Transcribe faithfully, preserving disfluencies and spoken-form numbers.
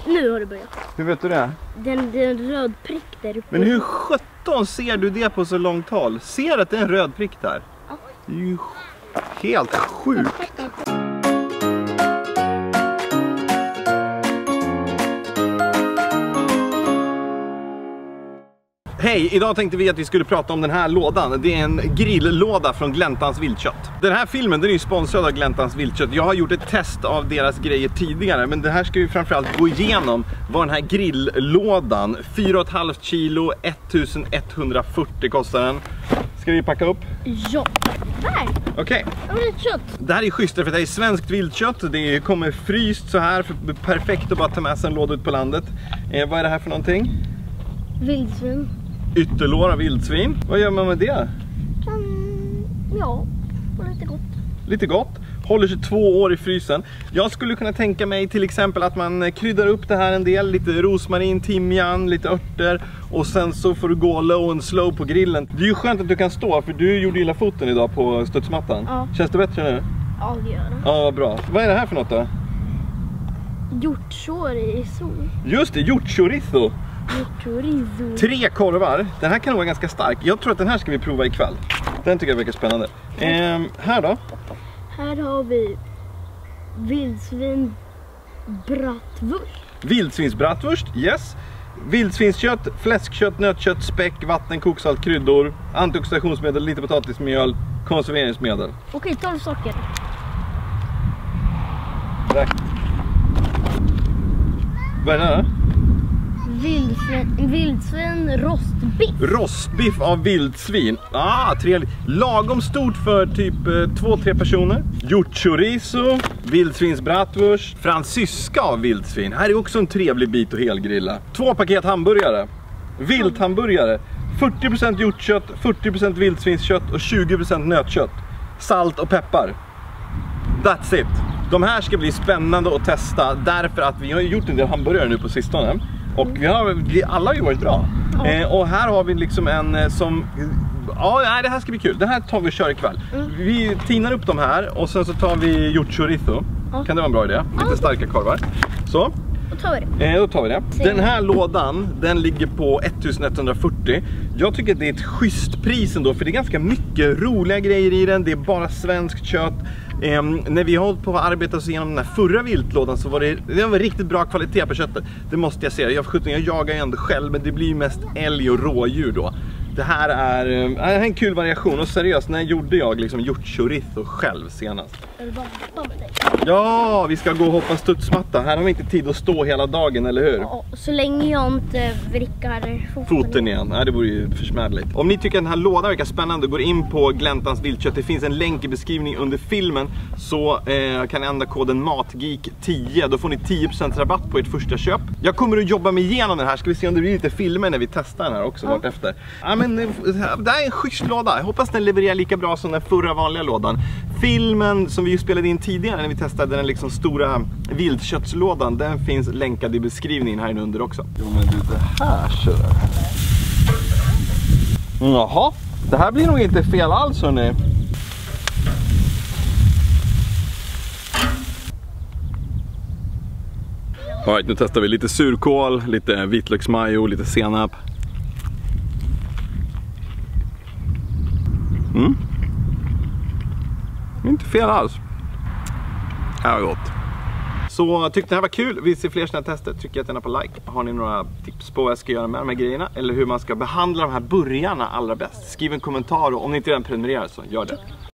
Nu har det börjat. Hur vet du det? Den, det är en röd prick där uppe. Men hur sjutton ser du det på så långt håll? Ser att det är en röd prick där? Ja. Det är ju helt sjukt. Hej, idag tänkte vi att vi skulle prata om den här lådan. Det är en grilllåda från Gläntans Viltkött. Den här filmen den är ju sponsrad av Gläntans Viltkött. Jag har gjort ett test av deras grejer tidigare, men det här ska vi framförallt gå igenom vad den här grilllådan, fyra komma fem kilo, ettusen etthundrafyrtio kostar den. Ska vi packa upp? Ja, där! Okej. Okay. Kött. Det här är schysst för det här är svenskt viltkött. Det kommer fryst så här, för perfekt att bara ta med sig en låda ut på landet. Eh, vad är det här för någonting? Vildsvin. Ytterlår av vildsvin. Vad gör man med det? Kan... Ja, lite gott. Lite gott. Håller sig två år i frysen. Jag skulle kunna tänka mig till exempel att man kryddar upp det här en del. Lite rosmarin, timjan, lite örter. Och sen så får du gå low and slow på grillen. Det är ju skönt att du kan stå, för du gjorde illa foten idag på studsmattan. Ja. Känns det bättre nu? Ja, det gör det. Ja, bra. Vad är det här för något då? Hjortchorizo. Just det, hjortchorizo. Chorizo. Tre korvar. Den här kan nog vara ganska stark. Jag tror att den här ska vi prova ikväll. Den tycker jag verkar spännande. Ehm, här då? Här har vi vildsvin bratwurst. Vildsvinsbratwurst, yes. Vildsvinskött, fläskkött, nötkött, späck, vatten, koksalt, kryddor, antioxidationsmedel, lite potatismjöl, konserveringsmedel. Okej, tolv saker. Rätt. Vad är det här? Vildsvin, vildsvin rostbiff. Rostbiff av vildsvin. Ah, trevligt. Lagom stort för typ eh, två, tre personer. Hjortchorizo, vildsvinsbratwurst, fransyska av vildsvin. Här är också en trevlig bit att helgrilla. Två paket hamburgare. Vilthamburgare. fyrtio procent hjortkött, fyrtio procent vildsvinskött och tjugo procent nötkött. Salt och peppar. That's it. De här ska bli spännande att testa därför att vi har gjort en del hamburgare nu på sistone. Och vi har, alla har ju varit bra. Ja. Eh, och här har vi liksom en som... Ja, nej, det här ska bli kul. Det här tar vi och kör ikväll. Mm. Vi tinar upp de här och sen så tar vi hjortchorizo. Ja. Kan det vara en bra idé? Lite ja. starka korvar. Så. Då tar vi det. Eh, då tar vi det. Den här lådan, den ligger på ettusen etthundrafyrtio. Jag tycker att det är ett schysst pris ändå, för det är ganska mycket roliga grejer i den. Det är bara svenskt kött. Eh, när vi har hållit på att arbeta oss igenom den här förra viltlådan så var det, det var riktigt bra kvalitet på köttet. Det måste jag säga. Jag, jag jagar ju ändå själv, men det blir mest älg och rådjur då. Det här är, är en kul variation. Och seriöst, när gjorde jag liksom gjort chorizo själv senast? Ja, vi ska gå och hoppa studsmatta. Här har vi inte tid att stå hela dagen, eller hur? Ja, så länge jag inte vrickar foten, foten igen. Nej, det vore ju försmädligt. Om ni tycker att den här lådan verkar spännande, går in på Gläntans Viltkött. Det finns en länk i beskrivningen under filmen. Så eh, kan ni använda koden matgeek tio. Då får ni tio procent rabatt på ert första köp. Jag kommer att jobba mig igenom den här. Ska vi se om det blir lite filmer när vi testar den här också, ja. Vartefter. Ja, men det här är en schysst låda. Jag hoppas den levererar lika bra som den förra vanliga lådan. Filmen som vi spelade in tidigare när vi testade den liksom stora viltköttslådan, den finns länkad i beskrivningen här under också. Jo, men du, det här kör. Jaha, det här blir nog inte fel alls, hörni. Alright, nu testar vi lite surkål, lite vitlöksmajo, lite senap. Mm. Inte fel alls. Det här var gott. Så tyckte det här var kul. Vill se fler sådana tester, trycker gärna på like. Har ni några tips på vad jag ska göra med de här grejerna? Eller hur man ska behandla de här burgarna allra bäst? Skriv en kommentar, och om ni inte redan prenumererar så gör det.